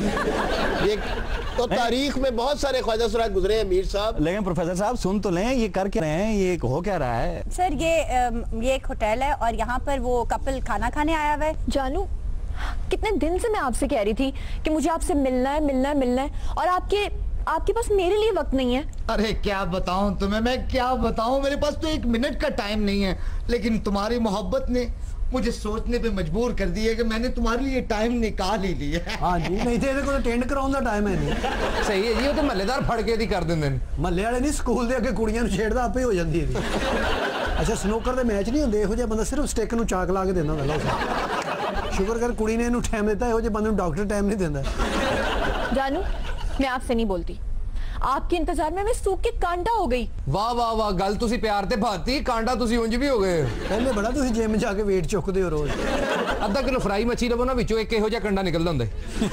ਸਰ। ये तो तारीख में बहुत सारे ख्वाजा सरा गुजरे हैं मीर साहब। लेकिन प्रोफेसर साहब सुन तो लें, ये कर क्या रहे हैं, ये हो क्या रहा है? सर, ये अम, ये एक होटल है और यहाँ पर वो कपल खाना खाने आया हुआ है। जानू, कितने दिन से मैं आपसे कह रही थी कि मुझे आपसे मिलना है मिलना है मिलना है, और आपके आपके पास मेरे लिए वक्त नहीं है। अरे क्या बताऊं तुम्हें, मैं क्या बताऊं, मेरे पास तो एक मिनट का टाइम नहीं है। लेकिन तुम्हारी मोहब्बत ने मुझे सोचने पे मजबूर कर दिया कि मैंने तुम्हारे लिए टाइम निकाल ही लिया है। हाँ जी, नहीं तो ਇਹਦੇ ਕੋਲ ਅਟੈਂਡ ਕਰਾਉਣ ਦਾ ਟਾਈਮ ਹੈ ਨਹੀਂ। ਸਹੀ ਹੈ ਜੀ, ਉਹ ਤੇ ਮਹੱਲੇਦਾਰ ਫੜ ਕੇ ਦੀ ਕਰ ਦਿੰਦੇ ਨੇ। ਮਹੱਲੇ ਵਾਲੇ ਨਹੀਂ, ਸਕੂਲ ਦੇ ਅੱਗੇ ਕੁੜੀਆਂ ਨੂੰ ਛੇੜਦਾ ਆਪੇ ਹੋ ਜਾਂਦੀ ਇਹਦੀ। ਅੱਛਾ, ਸਨੋਕਰ ਦੇ ਮੈਚ ਨਹੀਂ ਹੁੰਦੇ, ਇਹੋ ਜਿਹਾ ਬੰਦਾ ਸਿਰਫ ਸਟਿਕ ਨੂੰ ਚਾਕ ਲਾ ਕੇ ਦਿੰਦਾ ਹੁੰਦਾ। ਲਓ, ਸ਼ੁਕਰ ਕਰ ਕੁੜੀ ਨੇ ਇਹਨੂੰ ਟਾਈਮ ਦਿੱਤਾ, ਇਹੋ ਜਿਹੇ ਬੰਦੇ ਨੂੰ ਡਾਕਟਰ ਟਾਈਮ ਨਹੀਂ ਦਿੰਦਾ। जानू, मैं आपसे नहीं बोलती, आपके इंतजार में मैं सूख के कांटा हो गई। ਵਾਹ ਵਾਹ ਵਾਹ, ਗੱਲ ਤੁਸੀਂ ਪਿਆਰ ਤੇ ਭਾਤੀ, ਕਾਂਡਾ ਤੁਸੀਂ ਉਂਝ ਵੀ ਹੋ ਗਏ। ਪਹਿਲੇ ਬੜਾ ਤੁਸੀਂ ਜਿਮ ਜਾ ਕੇ weight ਚੁੱਕਦੇ ਹੋ ਰੋਜ਼। ਅੱਧਾ ਕਿਲੋ ਫਰਾਈ ਮੱਛੀ ਲਵੋ ਨਾ, ਵਿੱਚੋਂ ਇੱਕ ਇਹੋ ਜਿਹਾ ਕੰਡਾ ਨਿਕਲਦਾ ਹੁੰਦਾ।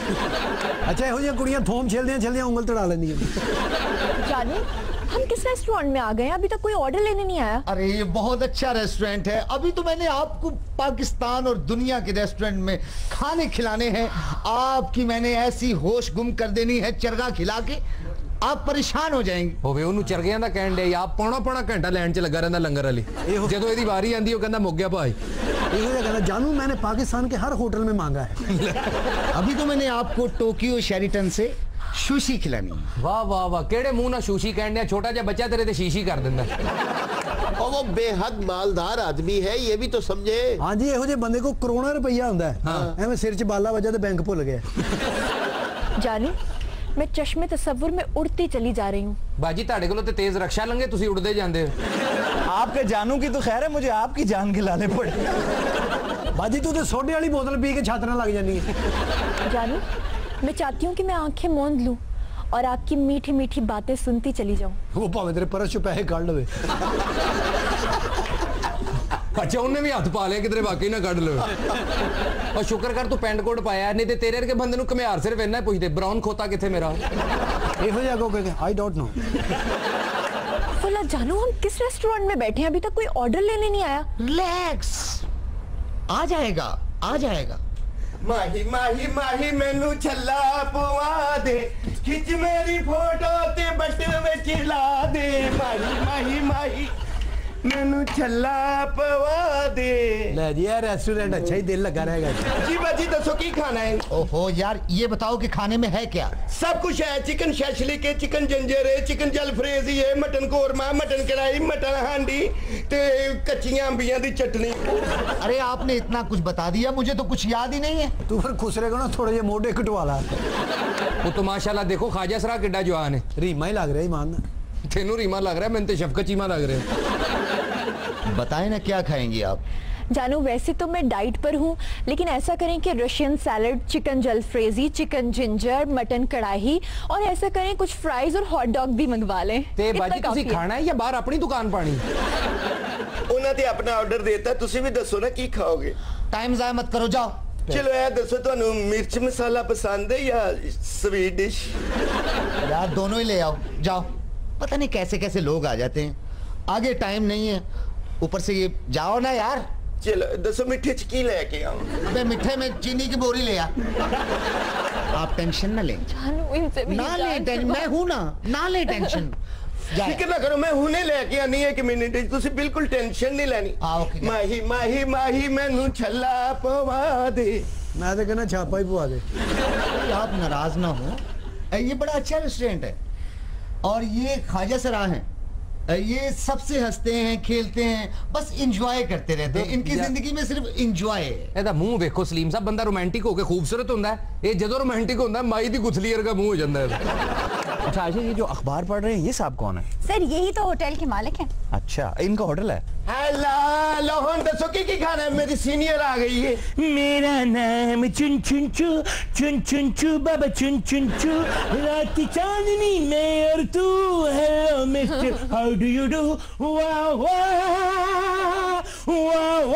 ਅੱਛਾ, ਇਹੋ ਜਿਹੀਆਂ ਕੁੜੀਆਂ ਥੋਮ ਛੇਲਦੀਆਂ ਛੇਲਦੀਆਂ ਉਂਗਲ ਤੜਾ ਲੈਂਦੀਆਂ। जानू, हम किस रेस्टोरेंट में आ गए हैं? अभी तक कोई ऑर्डर लेने नहीं आया। अरे ये बहुत अच्छा रेस्टोरेंट है। अभी तो मैंने आपको पाकिस्तान और दुनिया के रेस्टोरेंट में खाने खिलाने हैं। आपकी मैंने ऐसी होश गुम कर देनी है चरगा खिला के, आप परेशान हो जाएंगे। ਹੋਵੇ ਉਹਨੂੰ ਚਰਗਿਆਂ ਦਾ ਕਹਿਣ ਦੇ, ਆਪ ਪੌਣਾ ਪੌਣਾ ਘੰਟਾ ਲਾਈਨ 'ਚ ਲੱਗਾ ਰਹਿੰਦਾ ਲੰਗਰ ਵਾਲੀ। ਜਦੋਂ ਇਹਦੀ ਵਾਰੀ ਆਂਦੀ, ਉਹ ਕਹਿੰਦਾ ਮੁੱਕ ਗਿਆ ਭਾਈ। ਇਹੋ ਜਿਹਾ ਕਹਿੰਦਾ, जानू मैंने पाकिस्तान के हर होटल में मांगा है। अभी तो मैंने आपको टोक्यो शेरिटन से सुशी खिलानी है। ਵਾਹ ਵਾਹ ਵਾਹ, ਕਿਹੜੇ ਮੂੰਹ ਨਾਲ ਸ਼ੂਸ਼ੀ ਕਹਿਣ ਡਿਆ? ਛੋਟਾ ਜਿਹਾ ਬੱਚਾ ਤੇਰੇ ਤੇ ਸ਼ੀਸ਼ੀ ਕਰ ਦਿੰਦਾ। और वो बेहद मालदार आदमी है, ये भी तो समझे। हाँ जी, ਇਹੋ ਜਿਹੇ ਬੰਦੇ ਕੋ ਕਰੋਨਾ ਰੁਪਈਆ ਹੁੰਦਾ ਹੈ, ਐਵੇਂ ਸਿਰ 'ਚ ਬਾਲਾ ਵਜਾ ਤੇ ਬੈਂਕ ਭੁੱਲ ਗਿਆ। जानू, मैं चश्मे तस्वुर में उड़ती चली जा रही हूँ। ਬਾਜੀ ਤੁਹਾਡੇ ਕੋਲੋਂ ਤੇ ਤੇਜ਼ ਰਕਸ਼ਾ ਲੰਘੇ, ਤੁਸੀਂ ਉੜਦੇ ਜਾਂਦੇ ਹੋ। आपके जानू की तो खैर है, मुझे आपकी जान खिलाने पड़े। ਬਾਜੀ ਤੂੰ ਤੇ ਸੋਡੇ ਵਾਲੀ ਬੋਤਲ ਪੀ ਕੇ ਛਾਤਰਾਂ ਲੱਗ ਜਾਂਦੀ ਹੈ। जानू, मैं चाहती हूँ कि मैं आंखें मूंद लूं और आपकी मीठी मीठी बातें सुनती चली जाऊं। ਉਹ ਭਾਵੇਂ ਤੇਰੇ ਪਰਸ 'ਚ ਪੈਸੇ ਕੱਢ ਲਵੇ। ਅੱਛਾ, ਉਹਨੇ ਵੀ ਹੱਥ ਪਾ ਲਿਆ ਕਿਧਰੇ, ਵਾਕਈ ਨਾ ਕੱਢ ਲਓ। ਔਰ ਸ਼ੁਕਰ ਕਰ ਤੂੰ ਪੈਂਟ ਕੋਟ ਪਾਇਆ, ਨਹੀਂ ਤੇ ਤੇਰੇ ਵਰਗੇ ਬੰਦੇ ਨੂੰ ਘਮਿਆਰ ਸਿਰਫ ਇੰਨਾ ਹੀ ਪੁੱਛਦੇ, ਬ੍ਰਾਊਨ ਖੋਤਾ ਕਿੱਥੇ ਮੇਰਾ? ਇਹੋ ਜਿਹਾ ਕੋ ਕਿ आई डोंट नो। फुल्ला जानू, हम किस रेस्टोरेंट में बैठे हैं? अभी तक कोई ऑर्डर लेने नहीं आया। रिलैक्स, आ जाएगा आ जाएगा। माही माही माही मैनू छल्ला पवा दे, खिच मेरी फोटो ते बट में चिला दे। माही माही माही मैनू छल्ला पवा दे। ले जी यार रेस्टोरेंट अच्छा ही दिल लगा रहेगा। जी बाजी दसो की खाना है? ओहो यार ये बताओ कि खाने में है क्या? सब कुछ है, चिकन शैशलिक है, चिकन जंजर है, चिकन जलफ्रेजी है, mutton korma, mutton kadhai, mutton handi ते कच्चियां अंबियां दी चटनी। अरे आपने इतना कुछ बता दिया, मुझे तो कुछ याद ही नहीं है। तू फिर खुश रहेगा ना, थोड़े जे मोटे कटवा ला। वो तो माशाल्लाह देखो ख्वाजा सरा किड्डा जवान है। रीमा ही लग रहा है ईमान। तेनू रीमा लग रहा है, मैंने तो शफकत चीमा लग रहा है। बताएं ना क्या खाएंगी आप? जानू वैसे तो मैं डाइट पर हूँ, लेकिन ऐसा करें कि Russian salad, chicken jalfrezi, chicken ginger, mutton kadhai और ऐसा करें कुछ फ्राइज और हॉट डॉग भी मंगवा लें। ते बाजी तुसी खाना है या बाहर अपनी दुकान पानी? उन्हें ते अपना ऑर्डर देता, तुसी भी दसो ना की खाओगे। टाइम जाया मत करो, जाओ। चलो यार दसो ਤੁਹਾਨੂੰ मिर्च मसाला पसंद है या स्वीट डिश? यार दोनों ही ले आओ, जाओ। पता नहीं कैसे कैसे लोग आ जाते हैं, आगे टाइम नहीं है, ऊपर से ये जाओ ना यार। चलो दसो मिठे च की लेके आऊं? अबे मिठे में चीनी की बोरी ले आ। आप टेंशन ना लें। जानू इनसे भी ना ले टेंशन, मैं हूं ना, ना ले टेंशन। फिक्र ना करो, मैं हुने लेके आनी है कि मिनट तुसी बिल्कुल टेंशन नहीं लेनी। माही माही माही मैनू छल्ला पवा दे। मैं तो कहना छापा ही पवा दे। आप नाराज ना हो, ये बड़ा अच्छा रेस्टोरेंट है और ये ख्वाजा सरा है, ये सबसे हंसते हैं, खेलते हैं, बस इंजॉय करते रहते हैं। इनकी जिंदगी में सिर्फ इंजॉय है। ਇਹਦਾ ਮੂੰਹ ਵੇਖੋ ਸਲੀਮ ਸਾਹਿਬ, ਬੰਦਾ ਰੋਮਾਂਟਿਕ ਹੋ ਕੇ ਖੂਬਸੂਰਤ ਹੁੰਦਾ ਹੈ, ਇਹ ਜਦੋਂ ਰੋਮਾਂਟਿਕ ਹੁੰਦਾ ਹੈ ਮਾਈ ਦੀ ਗੁਥਲੀ ਵਰਗਾ ਮੂੰਹ ਹੋ ਜਾਂਦਾ ਹੈ। अच्छा आशा, ये जो अखबार पढ़ रहे हैं ये साहब कौन है? सर यही तो होटल के मालिक हैं। अच्छा इनका होटल है? हेलो लोहन दसो की की खाना है? मेरी सीनियर आ गई है। मेरा नाम चुन चुन चू, चुन चुन चू बाबा चुन चुन चू, रात की चांदनी में और तू, hello mister how do you do, वाह वाह वाह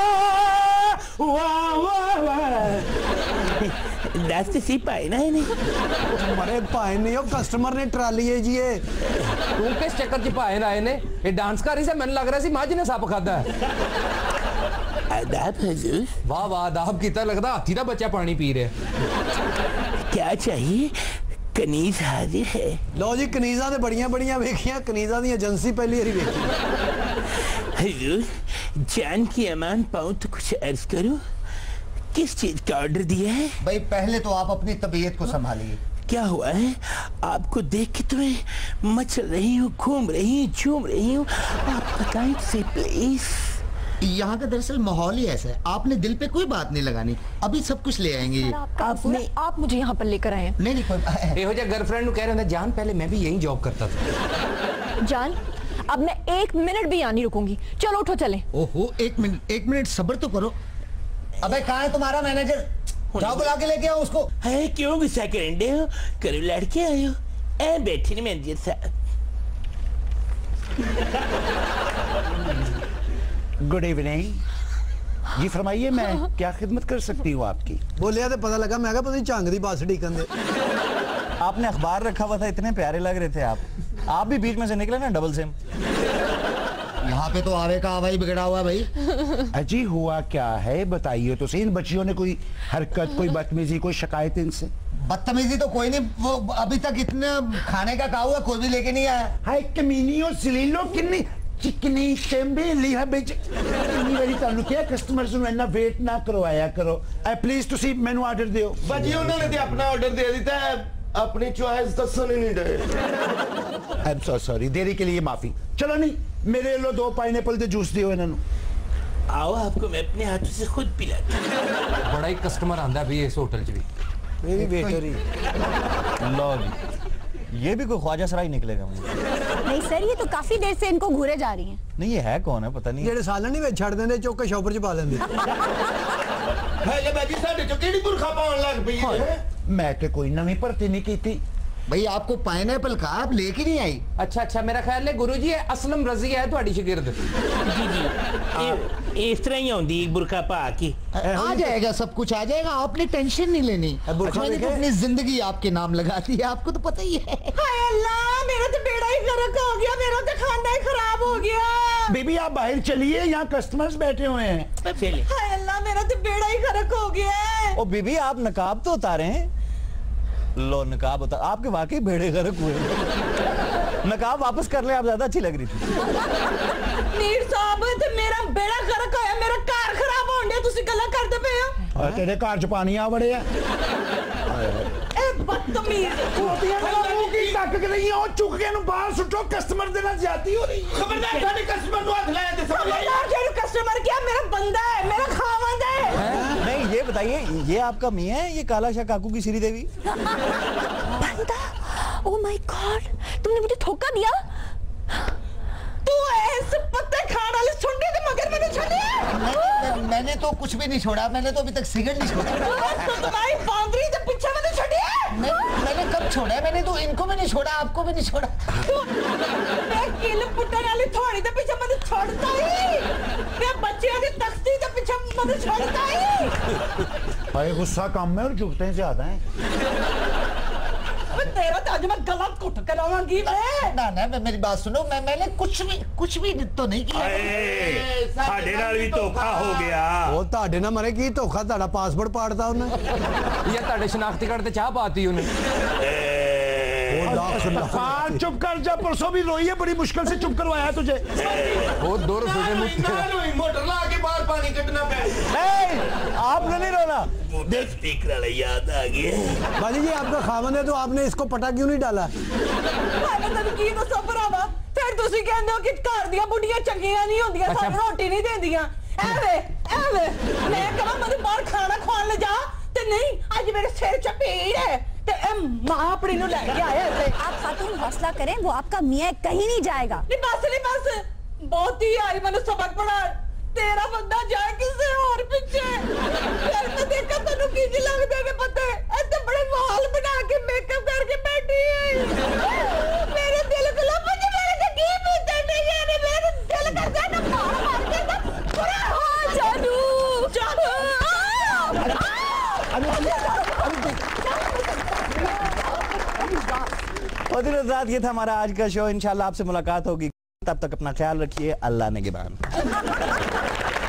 वाह वाह वाह। दस सी पाए ना इन्हें? मरे पाए नहीं हो, कस्टमर ने ट्राली है जी। ये तू किस चक्कर च पाए आए ने? ये डांस कर रही से, मैंने लग रहा सी मझ ने सप खादा है। आदाब हजूर। वाह वाह आदाब कीता, लगदा हाथी दा बच्चा पानी पी रहा। क्या चाहिए? कनीज हाजिर है। लो जी कनीजा ते बड़ियां बड़ियां वेखियां, कनीजा दी एजेंसी पहली बारी वेखी। हजूर जान की अमान पाऊं तो कुछ अर्ज करूं? किस चीज का ऑर्डर दिया है? भाई पहले तो आप अपनी तबीयत को संभालिए। क्या हुआ है? आपको देख के तो मैं मचल रही हूँ, घूम रही हूँ, झूम रही हूँ, आप बताएं से प्लीज। यहाँ का दरअसल माहौल ही ऐसा है, आपने दिल पे कोई बात नहीं लगानी, अभी सब कुछ ले आएंगे। आपने आप मुझे यहाँ पर लेकर आए। नहीं नहीं कोई एहो जा गर्लफ्रेंड कह रहे थे जान, पहले मैं भी यही जॉब करता था। जान अब मैं एक मिनट भी यहाँ नहीं रुकूंगी, चलो उठो चलें। ओहो एक मिनट एक मिनट सब्र तो करो। अबे कहाँ है तुम्हारा मैनेजर? जाओ बुला के लेके आओ उसको। है क्यों गुस्सा करंडे हो? करो लड़के आयो ए बैठे नहीं मैनेजर साहब। गुड इवनिंग जी, फरमाइए मैं क्या खिदमत कर सकती हूँ आपकी? बोलिया तो पता लगा, मैं कहा पता नहीं चांग दी बास ढीकन दे। आपने अखबार रखा हुआ था, इतने प्यारे लग रहे थे आप आप भी बीच में से निकले ना डबल सिम। यहाँ पे तो आवे का आवा ही बिगड़ा हुआ है भाई। अजी हुआ क्या है बताइए तो सही। इन बच्चियों ने कोई हरकत, कोई बदतमीजी, कोई शिकायत इनसे? बदतमीजी तो कोई नहीं, वो अभी तक इतने खाने का कहा हुआ कोई भी लेके नहीं आया। हाय कमीनियों सलीलो किन्नी चिकनी चंबेली है बेच इन्नी वारी तानू क्या कस्टमर्स ਨੂੰ ਇੰਨਾ ਵੇਟ ਨਾ ਕਰਵਾਇਆ ਕਰੋ। ਐ ਪਲੀਜ਼ ਤੁਸੀਂ ਮੈਨੂੰ ਆਰਡਰ ਦਿਓ। बाजी उन्होंने तो अपना ऑर्डर दे दिया है, अपनी चॉइस दसन ही नहीं दे। आई एम सो सॉरी, देरी के लिए माफी। चलो नहीं मेरे लो दो पाइनएप्पल दे जूस दियो इन्हां ਨੂੰ। आओ आपको मैं अपने हाथों से खुद पिलाता हूं। बड़ा ही कस्टमर आंदा भी इस होटल च भी। मेरी वेटर ही। लो जी ये भी कोई ख्वाजा सराय निकलेगा मुझे। नहीं सर ये तो काफी देर से इनको घूरे जा रही हैं। नहीं ये है कौन है पता नहीं। ਜਿਹੜੇ ਸਾਲਣ ਨਹੀਂ ਵਿੱਚ ਛੱਡ ਦਿੰਦੇ ਚੁੱਕ ਕੇ ਸ਼ੌਪਰ ਚ ਪਾ ਲੈਂਦੇ। है ले बाजी साडे चो केड़ी बुरखा पाउन लग पई है। मैं तो कोई नवी भर्ती नहीं की थी। भाई आपको पाइनएप्पल का आप लेके नहीं आई? अच्छा अच्छा मेरा ख्याल है गुरुजी है असलम रजी है ਤੁਹਾਡੀ शिगिर्द। जी जी इस तरह ही आउंदी एक बुरका पा के। आ जाएगा, सब कुछ आ जाएगा, आपने टेंशन नहीं लेनी। मैंने तो अपनी जिंदगी आपके नाम लगा दी है, आपको तो पता ही है। हाय अल्लाह मेरा तो बेड़ा ही गर्क हो गया, मेरा तो खाना ही खराब हो गया। बेबी आप बाहर चलिए, यहाँ कस्टमर्स बैठे हुए हैं। हाय अल्लाह मेरा तो बेड़ा ही गर्क हो गया। ओ बीबी आप नकाब तो उतारे हैं। लो नकाब उतार, आपके वाकई बेड़े गर्क हुए। नकाब वापस कर ले, आप ज्यादा अच्छी लग रही थी। नीर और तेरे घर च पानी आ बड़े है बदतमीज छोटियां मेरा मुंह की तक के नहीं हो चुक के नु बाहर सुटो कस्टमर देना जाती हो रही खबरदार साडे कस्टमर नु हाथ लाया ते खबरदार जेनु कस्टमर क्या मेरा बंदा है मेरा खावंद है। नहीं ये बताइए, ये आपका मियां है, ये काला शाह काकू की श्री देवी? बंदा? ओह माय गॉड, तुमने मुझे धोखा दिया। तू ऐसे पत्ते खाने वाले सुंडे के मगर मैंने छोड़े। मैंने तो कुछ भी नहीं छोड़ा, मैंने तो अभी तक सिगरेट नहीं छोड़ा। तो तुम्हारी बांदरी के पीछे मैंने छोड़ी है। मैं, मैंने कब छोड़ा है? मैंने तो इनको भी नहीं छोड़ा, आपको भी नहीं छोड़ा। मैं किल पुट्टन वाली थोड़ी के पीछे मैंने छोड़ता ही। मैं बच्चियों की तख्ती के पीछे मैंने छोड़ता ही। भाई गुस्सा कम है और झुकते ज्यादा हैं। तेरा तो आज मैं गलत कुट कराऊंगी मैं। ना ना मैं मेरी बात सुनो, मैं मैंने कुछ भी कुछ भी तो नहीं किया। साडे नाल भी धोखा हो गया। वो ਤੁਹਾਡੇ ਨਾਲ ਮਰੇ ਕੀ ਧੋਖਾ ਤੁਹਾਡਾ ਪਾਸਪੋਰਟ ਪਾੜਦਾ ਉਹਨੇ या ਤੁਹਾਡੇ ਸ਼ਨਾਖਤੀ ਕਾਰਡ ਤੇ ਚਾਹ ਪਾਤੀ ਉਹਨੇ। फाल चुप कर जा, परसों भी रोई है, बड़ी मुश्किल से चुप करवाया तुझे। वो दो रुपए मुफ्त मोटर ला के बाहर पानी कटना पे। आपने नहीं रोना। स्पीकर वाला याद आ गया। बाजी जी आपका खामन है तो आपने इसको पटा क्यों नहीं डाला? मैंने तब की तो सब भरावा फिर ਤੁਸੀਂ ਕਹਿੰਦੇ ਹੋ ਕਿ ਘਰ ਦੀਆਂ ਬੁੱਢੀਆਂ ਚੰਗੀਆਂ ਨਹੀਂ ਹੁੰਦੀਆਂ, ਸਾਨੂੰ ਰੋਟੀ ਨਹੀਂ ਦਿੰਦੀਆਂ। ਐਵੇਂ ਐਵੇਂ ਮੈਂ ਕਹਾਂ ਮੈਨੂੰ ਬਾਹਰ ਖਾਣਾ ਖਵਾਉਣ ਲੈ ਜਾ ਤੇ नहीं आज मेरे सिर च पीड़ है ते मां अपनी नु लेके आया है। आप खातून हौसला करें, वो आपका मियां कहीं नहीं जाएगा। नहीं बस नहीं बस बहुत ही आई मैंने सबक पढ़ा। तेरा बंदा जाए किसी और पीछे फिर मैं देखा तेनू की जी लगदे ने पते ऐसे बड़े वाल बना के मेकअप करके बैठी है। मेरे दिल को ला मुझे मेरे से की पीते नहीं है ने मेरे दिल करता है ना मार मार के ना पूरा हो जादू जादू। और ये था हमारा आज का शो। इंशाल्लाह आपसे मुलाकात होगी, तब तक अपना ख्याल रखिए। अल्लाह ने गिबान।